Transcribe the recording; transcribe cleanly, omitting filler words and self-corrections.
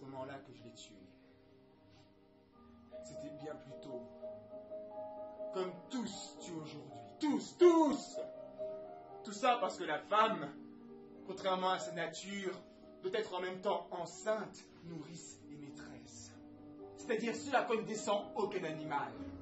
ce moment-là que je l'ai tué. C'était bien plus tôt. Comme tous tuent aujourd'hui. Tous. Tout ça parce que la femme, contrairement à sa nature, doit être en même temps enceinte, nourrice et maîtresse. C'est-à-dire ce à quoi ne descend aucun animal.